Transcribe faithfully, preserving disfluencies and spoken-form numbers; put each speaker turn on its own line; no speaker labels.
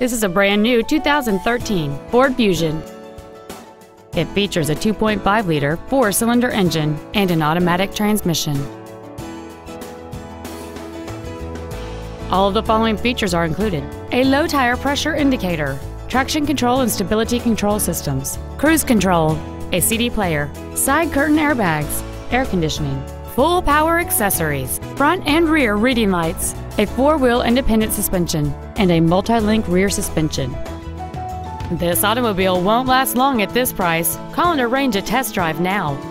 This is a brand new two thousand thirteen Ford Fusion. It features a two point five liter four-cylinder engine and an automatic transmission. All of the following features are included: a low tire pressure indicator, traction control and stability control systems, cruise control, a C D player, side curtain airbags, air conditioning, full power accessories, front and rear reading lights, a four-wheel independent suspension, and a multi-link rear suspension. This automobile won't last long at this price. Call and arrange a test drive now.